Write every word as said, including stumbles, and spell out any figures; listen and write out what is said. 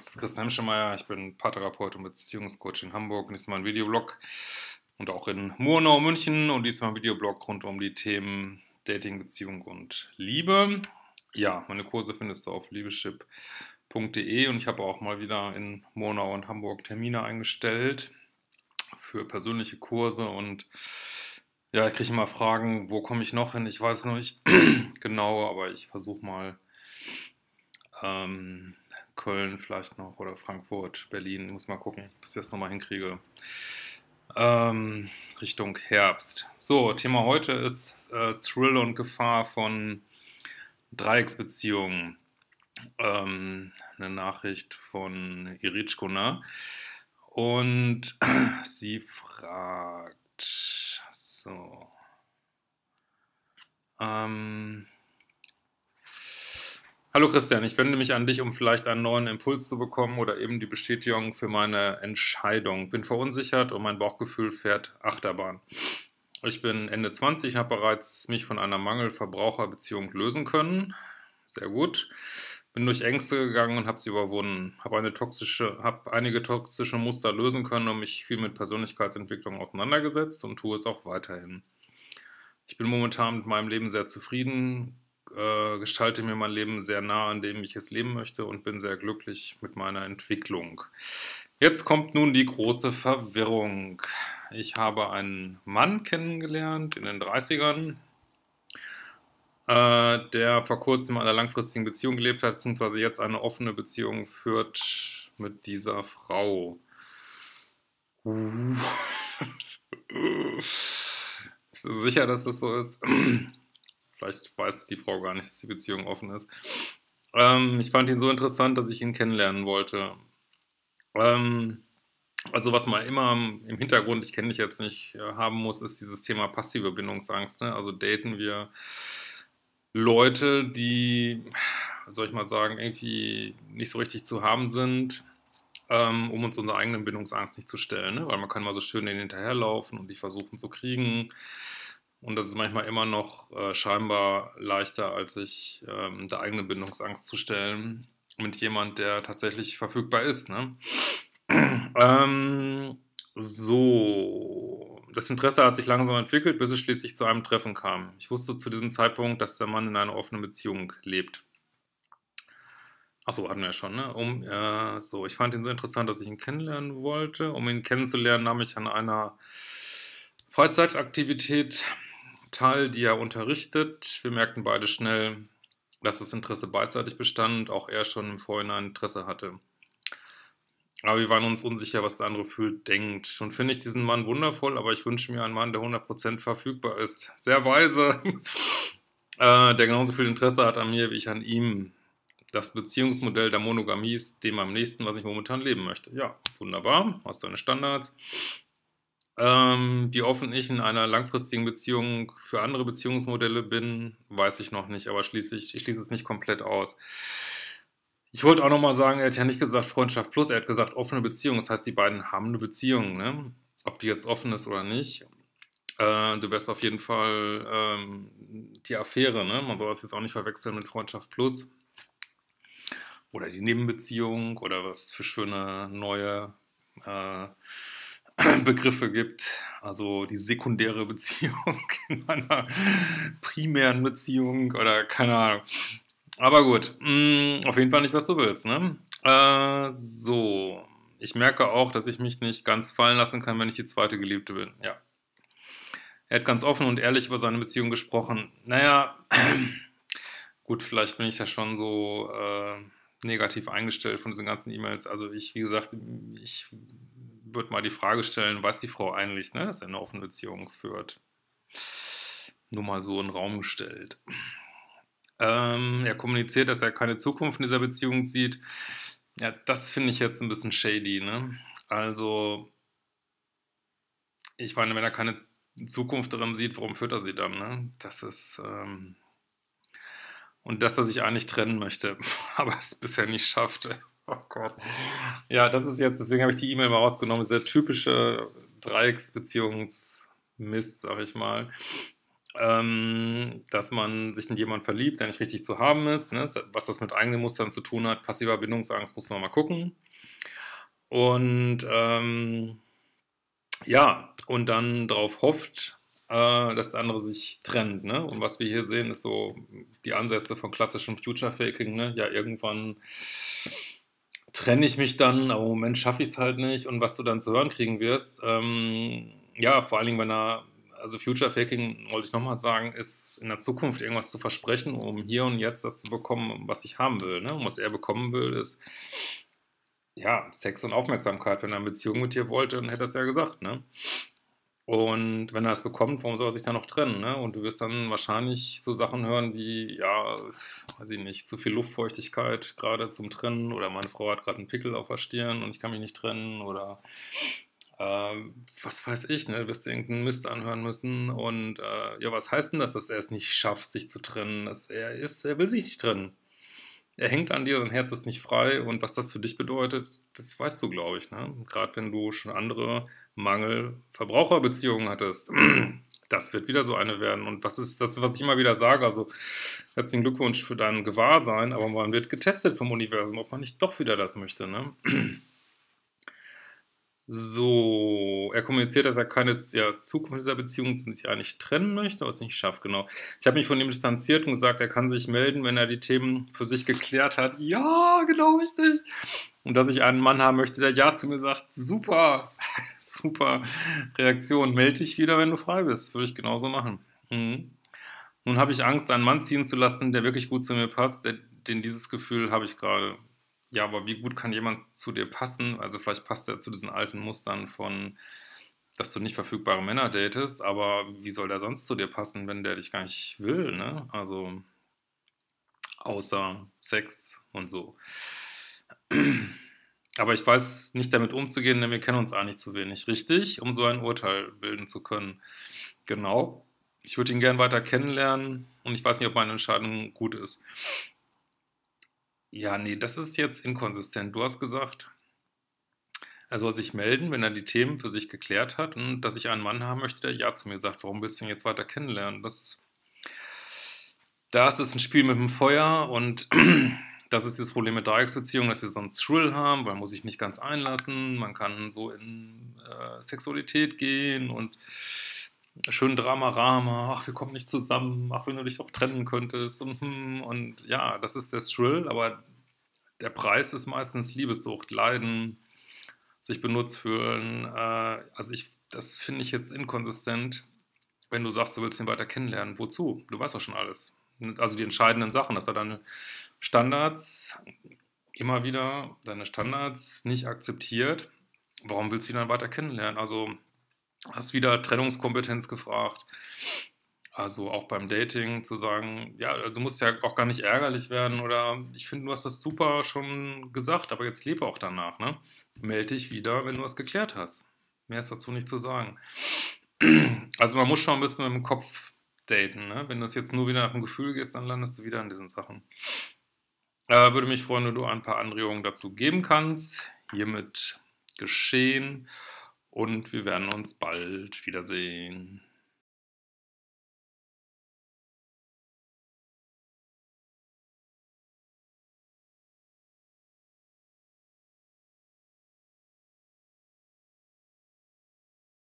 ist Christian Schemeier, ich bin Paartherapeut und Beziehungscoach in Hamburg und diesmal ein Videoblog und auch in Murnau, München und diesmal ein Videoblog rund um die Themen Dating, Beziehung und Liebe. Ja, meine Kurse findest du auf liebeschip punkt de und ich habe auch mal wieder in Murnau und Hamburg Termine eingestellt für persönliche Kurse und ja, ich kriege immer Fragen, wo komme ich noch hin? Ich weiß noch nicht genau, aber ich versuche mal ähm, Köln vielleicht noch oder Frankfurt, Berlin, muss mal gucken, dass ich das nochmal hinkriege. Ähm, Richtung Herbst. So, Thema heute ist äh, Thrill und Gefahr von Dreiecksbeziehungen. Ähm, eine Nachricht von Iritschkuna. Und sie fragt, so, ähm, hallo Christian, ich wende mich an dich, um vielleicht einen neuen Impuls zu bekommen oder eben die Bestätigung für meine Entscheidung. Bin verunsichert und mein Bauchgefühl fährt Achterbahn. Ich bin Ende zwanzig, habe bereits mich von einer Mangel-Verbraucher-Beziehung lösen können. Sehr gut. Bin durch Ängste gegangen und habe sie überwunden. Habe eine toxische, habe einige toxische Muster lösen können und mich viel mit Persönlichkeitsentwicklung auseinandergesetzt und tue es auch weiterhin. Ich bin momentan mit meinem Leben sehr zufrieden, äh, gestalte mir mein Leben sehr nah, an dem ich es leben möchte und bin sehr glücklich mit meiner Entwicklung. Jetzt kommt nun die große Verwirrung. Ich habe einen Mann kennengelernt in den Dreißigern, äh, der vor kurzem in einer langfristigen Beziehung gelebt hat, beziehungsweise jetzt eine offene Beziehung führt mit dieser Frau. Uh. Bist du sicher, dass das so ist? Vielleicht weiß die Frau gar nicht, dass die Beziehung offen ist. Ähm, ich fand ihn so interessant, dass ich ihn kennenlernen wollte. Ähm, also was man immer im Hintergrund, ich kenne dich jetzt nicht, äh, haben muss, ist dieses Thema passive Bindungsangst. Ne? Also daten wir Leute, die, soll ich mal sagen, irgendwie nicht so richtig zu haben sind, ähm, um uns unserer eigenen Bindungsangst nicht zu stellen. Ne? Weil man kann mal so schön denen hinterherlaufen und die versuchen zu kriegen. Und das ist manchmal immer noch äh, scheinbar leichter, als sich ähm, der eigenen Bindungsangst zu stellen mit jemand, der tatsächlich verfügbar ist. Ne? ähm, so, das Interesse hat sich langsam entwickelt, bis es schließlich zu einem Treffen kam. Ich wusste zu diesem Zeitpunkt, dass der Mann in einer offenen Beziehung lebt. Achso, hatten wir ja schon, ne? Um, äh, so, ich fand ihn so interessant, dass ich ihn kennenlernen wollte. Um ihn kennenzulernen, nahm ich an einer Freizeitaktivität teil, die er unterrichtet. Wir merkten beide schnell, dass das Interesse beidseitig bestand, auch er schon im Vorhinein Interesse hatte. Aber wir waren uns unsicher, was der andere fühlt, denkt. Schon finde ich diesen Mann wundervoll, aber ich wünsche mir einen Mann, der hundert Prozent verfügbar ist. Sehr weise. äh, der genauso viel Interesse hat an mir, wie ich an ihm. Das Beziehungsmodell der Monogamie ist dem am nächsten, was ich momentan leben möchte. Ja, wunderbar. Hast deine Standards. Ähm, wie offen ich in einer langfristigen Beziehung für andere Beziehungsmodelle bin, weiß ich noch nicht, aber schließlich, ich schließe es nicht komplett aus. Ich wollte auch nochmal sagen, er hat ja nicht gesagt Freundschaft plus, er hat gesagt offene Beziehung. Das heißt, die beiden haben eine Beziehung, ne? Ob die jetzt offen ist oder nicht. Äh, du wärst auf jeden Fall ähm, die Affäre, ne? Man soll das jetzt auch nicht verwechseln mit Freundschaft plus. Oder die Nebenbeziehung oder was für schöne neue äh, Begriffe gibt. Also die sekundäre Beziehung in einer primären Beziehung oder keine Ahnung. Aber gut, mh, auf jeden Fall nicht, was du willst, ne? Äh, so, ich merke auch, dass ich mich nicht ganz fallen lassen kann, wenn ich die zweite Geliebte bin. Ja. Er hat ganz offen und ehrlich über seine Beziehung gesprochen. Naja, gut, vielleicht bin ich ja schon so äh, negativ eingestellt von diesen ganzen E-Mails. Also ich, wie gesagt, ich würde mal die Frage stellen, weiß die Frau eigentlich, ne, dass er eine offene Beziehung führt? Nur mal so in den Raum gestellt. Ähm, er kommuniziert, dass er keine Zukunft in dieser Beziehung sieht. Ja, das finde ich jetzt ein bisschen shady, ne? Also, ich meine, wenn er keine Zukunft darin sieht, warum führt er sie dann, ne? Das ist, ähm und dass er sich eigentlich trennen möchte, aber es bisher nicht schafft. Oh Gott. Ja, das ist jetzt, deswegen habe ich die E-Mail mal rausgenommen, dieser typische Dreiecksbeziehungsmist, sag ich mal. ähm, dass man sich in jemanden verliebt, der nicht richtig zu haben ist, ne? Was das mit eigenen Mustern zu tun hat, passiver Bindungsangst, muss man mal gucken. Und ähm, ja, und dann darauf hofft, äh, dass der andere sich trennt. Ne? Und was wir hier sehen, ist so die Ansätze von klassischem Future Faking. Ne? Ja, irgendwann trenne ich mich dann, aber im Moment schaffe ich es halt nicht. Und was du dann zu hören kriegen wirst, ähm, ja, vor allen Dingen, wenn er, also Future Faking, wollte ich nochmal sagen, ist in der Zukunft irgendwas zu versprechen, um hier und jetzt das zu bekommen, was ich haben will. Ne? Und was er bekommen will, ist ja Sex und Aufmerksamkeit. Wenn er eine Beziehung mit dir wollte, dann hätte er es ja gesagt. Ne? Und wenn er es bekommt, warum soll er sich dann noch trennen? Ne? Und du wirst dann wahrscheinlich so Sachen hören wie, ja, weiß ich nicht, zu viel Luftfeuchtigkeit gerade zum Trennen oder meine Frau hat gerade einen Pickel auf der Stirn und ich kann mich nicht trennen oder ähm, was weiß ich, ne? Du wirst dir irgendeinen Mist anhören müssen und äh, ja, was heißt denn das, dass er es nicht schafft, sich zu trennen? Dass er ist, er will sich nicht trennen. Er hängt an dir, sein Herz ist nicht frei und was das für dich bedeutet, das weißt du, glaube ich. Ne? Gerade wenn du schon andere Mangel-Verbraucherbeziehungen hattest. Das wird wieder so eine werden. Und was ist das, was ich immer wieder sage? Also, herzlichen Glückwunsch für dein Gewahrsein, aber man wird getestet vom Universum, ob man nicht doch wieder das möchte. Ne? So, er kommuniziert, dass er keine ja, Zukunft dieser Beziehung sich ja nicht trennen möchte, aber es nicht schafft, genau. Ich habe mich von ihm distanziert und gesagt, er kann sich melden, wenn er die Themen für sich geklärt hat. Ja, genau richtig. Und dass ich einen Mann haben möchte, der Ja zu mir sagt. Super, super Reaktion. Melde dich wieder, wenn du frei bist. Würde ich genauso machen. Mhm. Nun habe ich Angst, einen Mann ziehen zu lassen, der wirklich gut zu mir passt. Der, denn dieses Gefühl habe ich gerade. Ja, aber wie gut kann jemand zu dir passen? Also vielleicht passt er zu diesen alten Mustern von, dass du nicht verfügbare Männer datest, aber wie soll der sonst zu dir passen, wenn der dich gar nicht will, ne? Also außer Sex und so. Aber ich weiß nicht damit umzugehen, denn wir kennen uns eigentlich zu wenig, richtig, um so ein Urteil bilden zu können. Genau. Ich würde ihn gern weiter kennenlernen und ich weiß nicht, ob meine Entscheidung gut ist. Ja, nee, das ist jetzt inkonsistent. Du hast gesagt, er soll sich melden, wenn er die Themen für sich geklärt hat und dass ich einen Mann haben möchte, der Ja zu mir sagt. Warum willst du ihn jetzt weiter kennenlernen? Das, da ist es ein Spiel mit dem Feuer und das ist das Problem mit Dreiecksbeziehungen, dass sie so einen Thrill haben, weil man muss sich nicht ganz einlassen, man kann so in äh, Sexualität gehen und schön Drama-Rama, ach, wir kommen nicht zusammen, ach, wenn du dich doch trennen könntest und, hm, und ja, das ist der Thrill, aber der Preis ist meistens Liebessucht, Leiden, sich benutzt fühlen. Äh, also ich, das finde ich jetzt inkonsistent, wenn du sagst, du willst ihn weiter kennenlernen. Wozu? Du weißt doch schon alles. Also die entscheidenden Sachen, dass er deine Standards immer wieder, deine Standards nicht akzeptiert. Warum willst du ihn dann weiter kennenlernen? Also hast wieder Trennungskompetenz gefragt. Also auch beim Dating zu sagen, ja, du musst ja auch gar nicht ärgerlich werden oder ich finde, du hast das super schon gesagt, aber jetzt lebe auch danach, ne? Melde dich wieder, wenn du es geklärt hast. Mehr ist dazu nicht zu sagen. Also man muss schon ein bisschen mit dem Kopf daten, ne? Wenn du es jetzt nur wieder nach dem Gefühl gehst, dann landest du wieder in diesen Sachen. Äh, würde mich freuen, wenn du ein paar Anregungen dazu geben kannst. Hiermit geschehen und wir werden uns bald wiedersehen.